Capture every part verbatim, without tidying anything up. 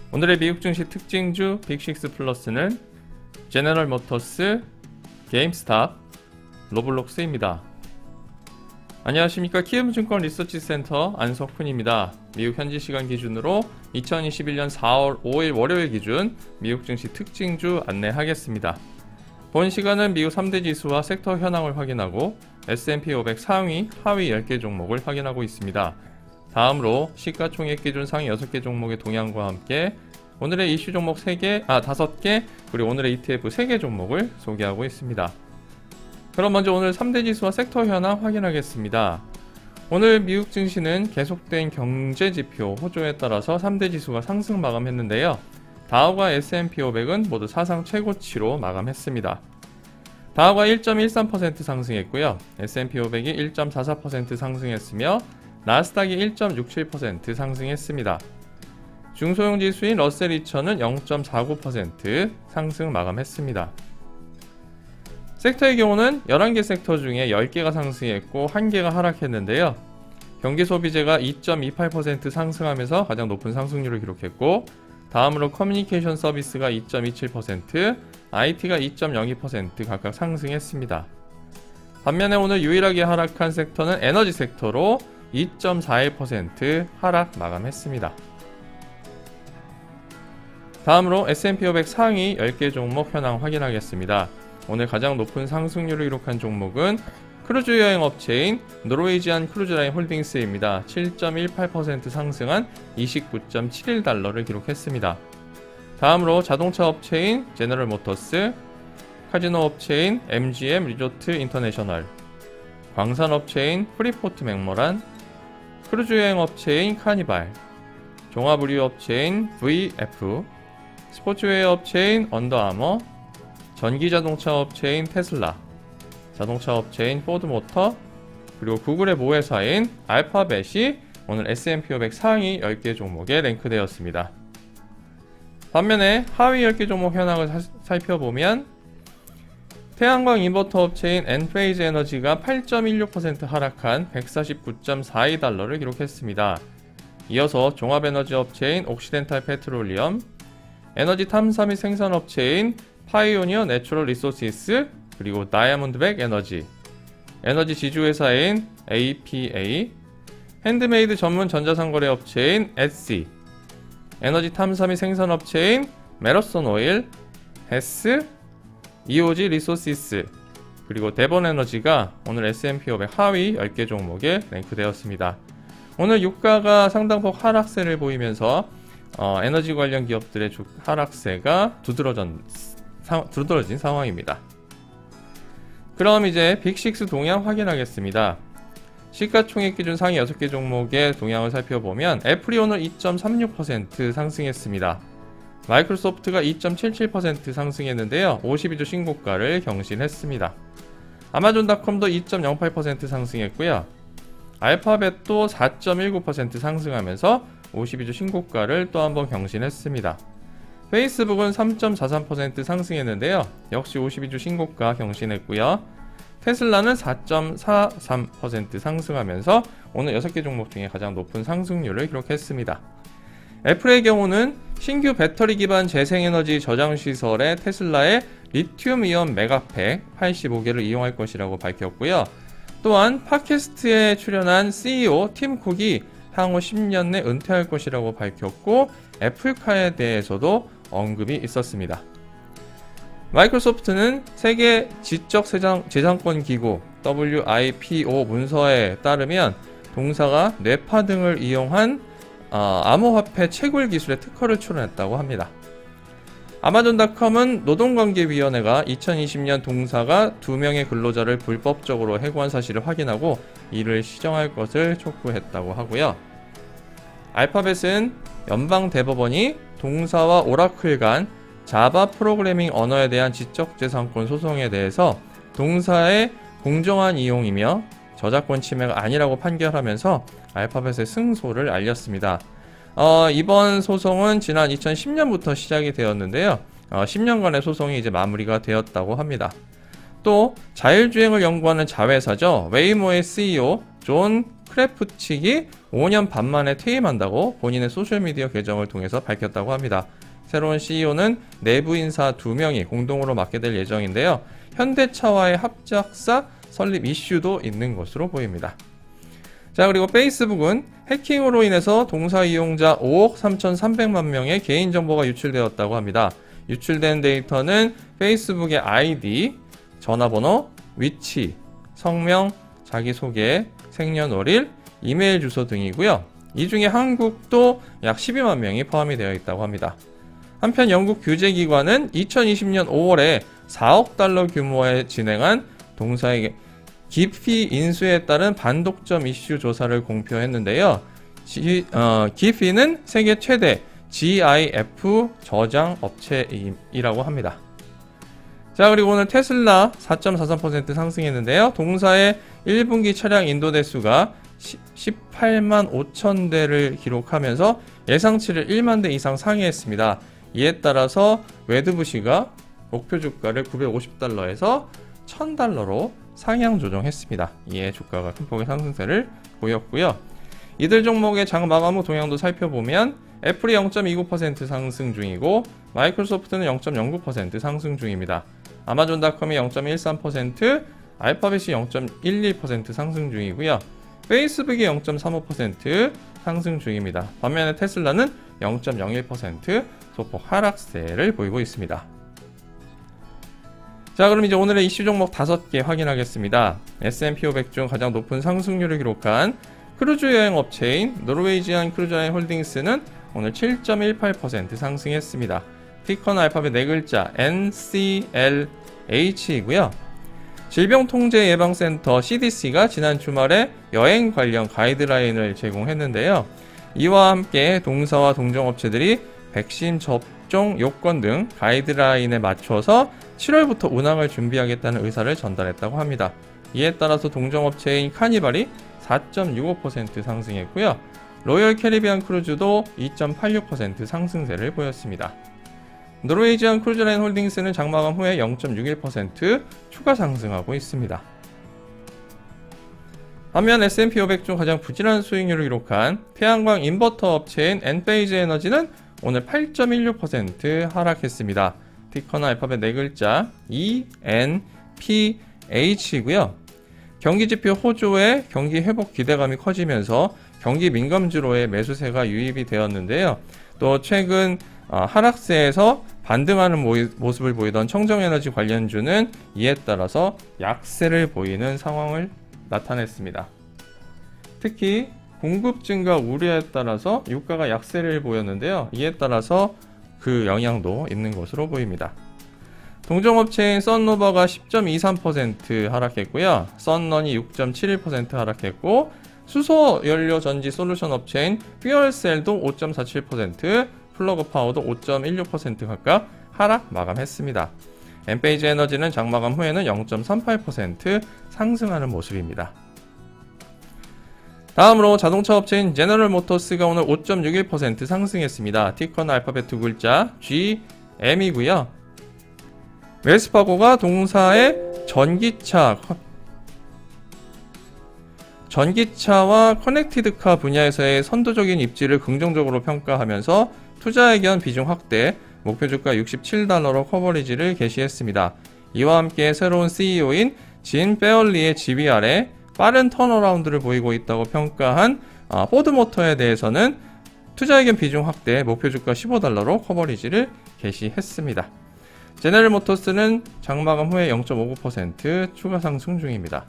오늘의 미국 증시 특징주 빅식스 플러스는 제너럴 모터스, 게임스탑, 로블록스입니다. 안녕하십니까. 키움증권 리서치센터 안석훈입니다. 미국 현지 시간 기준으로 이천이십일년 사월 오일 월요일 기준 미국 증시 특징주 안내하겠습니다. 본 시간은 미국 삼 대 지수와 섹터 현황을 확인하고 에스 앤 피 오백 상위, 하위 열 개 종목을 확인하고 있습니다. 다음으로 시가총액 기준 상위 여섯 개 종목의 동향과 함께 오늘의 이슈 종목 세 개, 아 다섯 개, 그리고 오늘의 이 티 에프 세 개 종목을 소개하고 있습니다. 그럼 먼저 오늘 삼 대 지수와 섹터 현황 확인하겠습니다. 오늘 미국 증시는 계속된 경제지표 호조에 따라서 삼 대 지수가 상승 마감했는데요. 다우와 에스 앤 피 오백은 모두 사상 최고치로 마감했습니다. 다우가 일 점 일삼 퍼센트 상승했고요. 에스 앤 피 오백이 일 점 사사 퍼센트 상승했으며 나스닥이 일 점 육칠 퍼센트 상승했습니다. 중소형 지수인 러셀 이천은 영 점 사구 퍼센트 상승 마감했습니다. 섹터의 경우는 열한 개 섹터 중에 열 개가 상승했고 한 개가 하락했는데요. 경기소비재가 이 점 이팔 퍼센트 상승하면서 가장 높은 상승률을 기록했고, 다음으로 커뮤니케이션 서비스가 이 점 이칠 퍼센트, 아이 티가 이 점 영이 퍼센트 각각 상승했습니다. 반면에 오늘 유일하게 하락한 섹터는 에너지 섹터로 이 점 사일 퍼센트 하락 마감했습니다. 다음으로 에스 앤 피 오백 상위 열 개 종목 현황 확인하겠습니다. 오늘 가장 높은 상승률을 기록한 종목은 크루즈 여행 업체인 노르웨이지안 크루즈라인 홀딩스입니다. 칠 점 일팔 퍼센트 상승한 이십구 점 칠일 달러를 기록했습니다. 다음으로 자동차 업체인 제너럴 모터스, 카지노 업체인 엠 지 엠 리조트 인터내셔널, 광산 업체인 프리포트 맥모란, 크루즈 여행 업체인 카니발, 종합 의류 업체인 브이 에프, 스포츠웨어 업체인 언더아머, 전기자동차 업체인 테슬라, 자동차 업체인 포드모터, 그리고 구글의 모회사인 알파벳이 오늘 에스 앤 피 오백 상위 열 개 종목에 랭크되었습니다. 반면에 하위 열 개 종목 현황을 사, 살펴보면 태양광 인버터 업체인 엔페이즈 에너지가 팔 점 일육 퍼센트 하락한 백사십구 점 사이 달러를 기록했습니다. 이어서 종합에너지 업체인 옥시덴탈 페트롤리엄, 에너지 탐사 및 생산 업체인 파이오니어 내추럴 리소시스, 그리고 다이아몬드백 에너지, 에너지 지주회사인 에이 피 에이, 핸드메이드 전문 전자상거래 업체인 엣시, 에너지 탐사 및 생산 업체인 메러선 오일, 헤스, 이 오 지 리소시스, 그리고 데본 에너지가 오늘 에스 앤 피 오백 하위 열 개 종목에 랭크되었습니다. 오늘 유가가 상당폭 하락세를 보이면서 어, 에너지 관련 기업들의 주, 하락세가 두드러진, 사, 두드러진 상황입니다. 그럼 이제 빅식스 동향 확인하겠습니다. 시가총액 기준 상위 여섯 개 종목의 동향을 살펴보면 애플이 오늘 이 점 삼육 퍼센트 상승했습니다. 마이크로소프트가 이 점 칠칠 퍼센트 상승했는데요. 오십이 주 신고가를 경신했습니다. 아마존닷컴도 이 점 영팔 퍼센트 상승했고요. 알파벳도 사 점 일구 퍼센트 상승하면서 오십이 주 신고가를 또 한번 경신했습니다. 페이스북은 삼 점 사삼 퍼센트 상승했는데요. 역시 오십이 주 신고가 경신했고요. 테슬라는 사 점 사삼 퍼센트 상승하면서 오늘 여섯 개 종목 중에 가장 높은 상승률을 기록했습니다. 애플의 경우는 신규 배터리 기반 재생에너지 저장 시설에 테슬라의 리튬이온 메가팩 팔십오 개를 이용할 것이라고 밝혔고요. 또한 팟캐스트에 출연한 씨 이 오 팀 쿡이 향후 십 년 내 은퇴할 것이라고 밝혔고, 애플카에 대해서도 언급이 있었습니다. 마이크로소프트는 세계 지적재산권 기구 더블유 아이 피 오 문서에 따르면 동사가 뇌파 등을 이용한 어, 암호화폐 채굴 기술의 특허를 출원했다고 합니다. 아마존닷컴은 노동관계위원회가 이천이십 년 동사가 두 명의 근로자를 불법적으로 해고한 사실을 확인하고 이를 시정할 것을 촉구했다고 하고요. 알파벳은 연방대법원이 동사와 오라클 간 자바 프로그래밍 언어에 대한 지적재산권 소송에 대해서 동사의 공정한 이용이며 저작권 침해가 아니라고 판결하면서 알파벳의 승소를 알렸습니다. 어, 이번 소송은 지난 이천십 년부터 시작이 되었는데요. 어, 십 년간의 소송이 이제 마무리가 되었다고 합니다. 또 자율주행을 연구하는 자회사죠. 웨이모의 씨 이 오 존 크래프칙이 오 년 반 만에 퇴임한다고 본인의 소셜미디어 계정을 통해서 밝혔다고 합니다. 새로운 씨이오는 내부 인사 두 명이 공동으로 맡게 될 예정인데요. 현대차와의 합작사 설립 이슈도 있는 것으로 보입니다. 자, 그리고 페이스북은 해킹으로 인해서 동사 이용자 오억 삼천삼백만 명의 개인정보가 유출되었다고 합니다. 유출된 데이터는 페이스북의 아이디, 전화번호, 위치, 성명, 자기소개, 생년월일, 이메일 주소 등이고요. 이 중에 한국도 약 십이만 명이 포함이 되어 있다고 합니다. 한편 영국 규제기관은 이천이십 년 오월에 사억 달러 규모에 진행한 동사의 기피 인수에 따른 반독점 이슈 조사를 공표했는데요. 지, 어, 기피는 세계 최대 지아이에프 저장 업체이라고 합니다. 자, 그리고 오늘 테슬라 사 점 사삼 퍼센트 상승했는데요. 동사의 일 분기 차량 인도 대수가 십팔만 오천 대를 기록하면서 예상치를 일만 대 이상 상회했습니다. 이에 따라서 웨드부시가 목표 주가를 구백오십 달러에서 천 달러로 상향 조정했습니다. 이에 주가가 큰 폭의 상승세를 보였고요. 이들 종목의 장 마감 후 동향도 살펴보면 애플이 영 점 이구 퍼센트 상승 중이고 마이크로소프트는 영 점 영구 퍼센트 상승 중입니다. 아마존닷컴이 영 점 일삼 퍼센트, 알파벳이 영 점 일일 퍼센트 상승 중이고요. 페이스북이 영 점 삼오 퍼센트 상승 중입니다. 반면에 테슬라는 영 점 영일 퍼센트 소폭 하락세를 보이고 있습니다. 자, 그럼 이제 오늘의 이슈 종목 다섯 개 확인하겠습니다. 에스 앤 피 오백 중 가장 높은 상승률을 기록한 크루즈 여행 업체인 노르웨이지안 크루즈라인 홀딩스는 오늘 칠 점 일팔 퍼센트 상승했습니다. 티커는 알파벳 네 글자 엔 씨 엘 에이치이고요. 질병통제예방센터 씨 디 씨가 지난 주말에 여행 관련 가이드라인을 제공했는데요. 이와 함께 동사와 동종업체들이 백신 접종 요건 등 가이드라인에 맞춰서 칠월부터 운항을 준비하겠다는 의사를 전달했다고 합니다. 이에 따라서 동종업체인 카니발이 사 점 육오 퍼센트 상승했고요. 로열 캐리비안 크루즈도 이 점 팔육 퍼센트 상승세를 보였습니다. 노르웨이지안 크루즈라인 홀딩스는 장마감 후에 영 점 육일 퍼센트 추가 상승하고 있습니다. 반면 에스 앤 피 오백 중 가장 부진한 수익률을 기록한 태양광 인버터 업체인 엔페이즈 에너지는 오늘 팔 점 일육 퍼센트 하락했습니다. 티커는 알파벳 네 글자 이 엔 피 에이치이고요. 경기지표 호조의 경기 회복 기대감이 커지면서 경기 민감주로의 매수세가 유입이 되었는데요. 또 최근 하락세에서 반등하는 모습을 보이던 청정에너지 관련주는 이에 따라서 약세를 보이는 상황을 나타냈습니다. 특히 공급 증가 우려에 따라서 유가가 약세를 보였는데요. 이에 따라서 그 영향도 있는 것으로 보입니다. 동종업체인 썬노바가 십 점 이삼 퍼센트 하락했고요. 썬런이 육 점 칠일 퍼센트 하락했고 수소연료 전지 솔루션 업체인 퓨얼셀도 오 점 사칠 퍼센트, 플러그파워도 오 점 일육 퍼센트 각각 하락 마감했습니다. 엔페이지 에너지는 장마감 후에는 영 점 삼팔 퍼센트 상승하는 모습입니다. 다음으로 자동차 업체인 제너럴 모터스가 오늘 오 점 육일 퍼센트 상승했습니다. 티커는 알파벳 두 글자 지 엠이고요. 웰스파고가 동사의 전기차 전기차와 커넥티드카 분야에서의 선도적인 입지를 긍정적으로 평가하면서 투자의견 비중 확대, 목표 주가 육십칠 달러로 커버리지를 게시했습니다. 이와 함께 새로운 씨이오인 진 페얼리의 지휘 아래 빠른 턴어라운드를 보이고 있다고 평가한 아, 포드모터에 대해서는 투자의견 비중 확대, 목표 주가 십오 달러로 커버리지를 게시했습니다. 제너럴 모터스는 장마감 후에 영 점 오구 퍼센트 추가 상승 중입니다.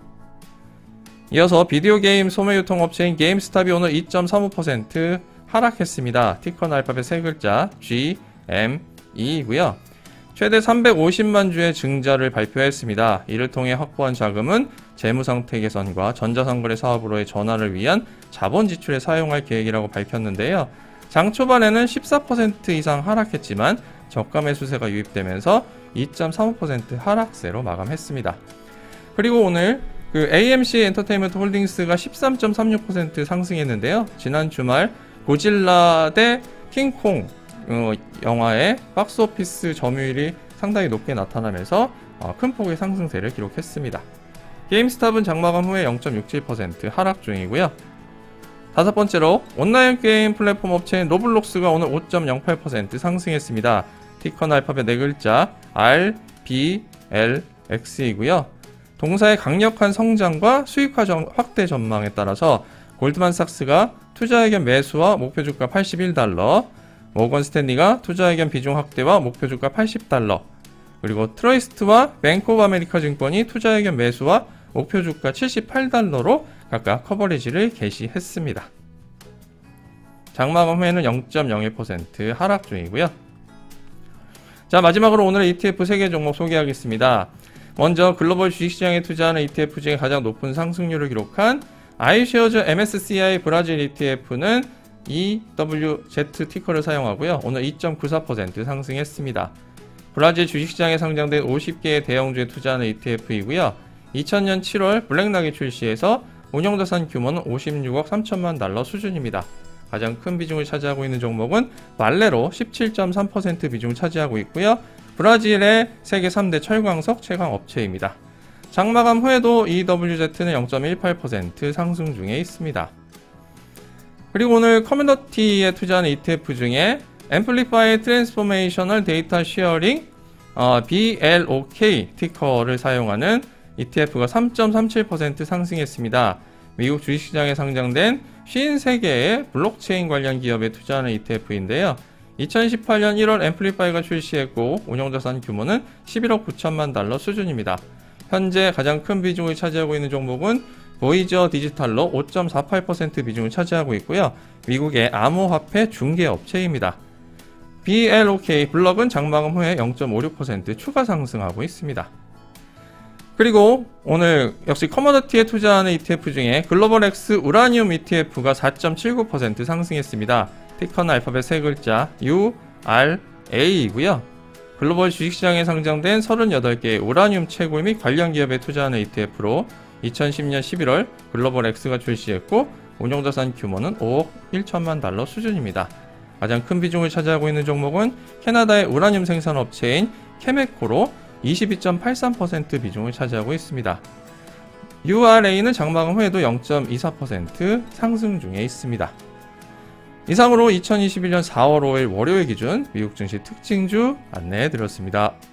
이어서 비디오 게임 소매 유통업체인 게임스탑이 오늘 이 점 삼오 퍼센트 하락했습니다. 티커는 알파벳 세 글자 지 엠 이이고요. 최대 삼백오십만 주의 증자를 발표했습니다. 이를 통해 확보한 자금은 재무상태 개선과 전자상거래 사업으로의 전환을 위한 자본 지출에 사용할 계획이라고 밝혔는데요. 장 초반에는 십사 퍼센트 이상 하락했지만 저가 매수세가 유입되면서 이 점 삼오 퍼센트 하락세로 마감했습니다. 그리고 오늘 그 에이엠씨 엔터테인먼트 홀딩스가 십삼 점 삼육 퍼센트 상승했는데요. 지난 주말 고질라 대 킹콩 어, 영화의 박스오피스 점유율이 상당히 높게 나타나면서 어, 큰 폭의 상승세를 기록했습니다. 게임스탑은 장마감 후에 영 점 육칠 퍼센트 하락 중이고요. 다섯 번째로 온라인 게임 플랫폼 업체인 로블록스가 오늘 오 점 영팔 퍼센트 상승했습니다. 티커는 알파벳 네 글자 알, 비, 엘, 엑스이고요. 동사의 강력한 성장과 수익화 정, 확대 전망에 따라서 골드만삭스가 투자 의견 매수와 목표 주가 팔십일 달러, 모건 스탠리가 투자 의견 비중 확대와 목표 주가 팔십 달러, 그리고 트러이스트와 뱅크 오브 아메리카 증권이 투자 의견 매수와 목표 주가 칠십팔 달러로 각각 커버리지를 개시했습니다. 장마감 후에는 영 점 영일 퍼센트 하락 중이고요. 자, 마지막으로 오늘의 이티에프 세 개 종목 소개하겠습니다. 먼저 글로벌 주식시장에 투자하는 이티에프 중에 가장 높은 상승률을 기록한 아이쉐어즈 엠에스씨아이 브라질 이티에프는 이더블유지 티커를 사용하고요. 오늘 이 점 구사 퍼센트 상승했습니다. 브라질 주식시장에 상장된 오십 개의 대형주에 투자하는 이티에프이고요. 이천 년 칠월 블랙락이 출시해서 운용자산 규모는 오십육억 삼천만 달러 수준입니다. 가장 큰 비중을 차지하고 있는 종목은 발레로 십칠 점 삼 퍼센트 비중을 차지하고 있고요. 브라질의 세계 삼 대 철광석 채광 업체입니다. 장마감 후에도 이더블유지는 영 점 일팔 퍼센트 상승 중에 있습니다. 그리고 오늘 커뮤니티에 투자하는 이티에프 중에 앰플리파이 트랜스포메이셔널 데이터 쉐어링 어, 비엘오케이 티커를 사용하는 이티에프가 삼 점 삼칠 퍼센트 상승했습니다. 미국 주식시장에 상장된 오십삼 개의 블록체인 관련 기업에 투자하는 이티에프인데요. 이천십팔 년 일월 앰플리파이가 출시했고 운용자산 규모는 십일억 구천만 달러 수준입니다. 현재 가장 큰 비중을 차지하고 있는 종목은 보이저 디지털로 오 점 사팔 퍼센트 비중을 차지하고 있고요. 미국의 암호화폐 중개업체입니다. 비엘오케이 블럭은 장마감 후에 영 점 오육 퍼센트 추가 상승하고 있습니다. 그리고 오늘 역시 커머더티에 투자하는 이티에프 중에 글로벌X 우라늄 이티에프가 사 점 칠구 퍼센트 상승했습니다. 티커는 알파벳 세 글자 유, 알, 에이이고요. 글로벌 주식시장에 상장된 서른여덟 개의 우라늄 채굴 및 관련 기업에 투자하는 이티에프로 이천십 년 십일월 글로벌X가 출시했고 운용자산 규모는 오억 일천만 달러 수준입니다. 가장 큰 비중을 차지하고 있는 종목은 캐나다의 우라늄 생산업체인 케메코로 이십이 점 팔삼 퍼센트 비중을 차지하고 있습니다. 유알에이는 장마감 후에도 영 점 이사 퍼센트 상승 중에 있습니다. 이상으로 이천이십일 년 사월 오일 월요일 기준 미국 증시 특징주 안내해 드렸습니다.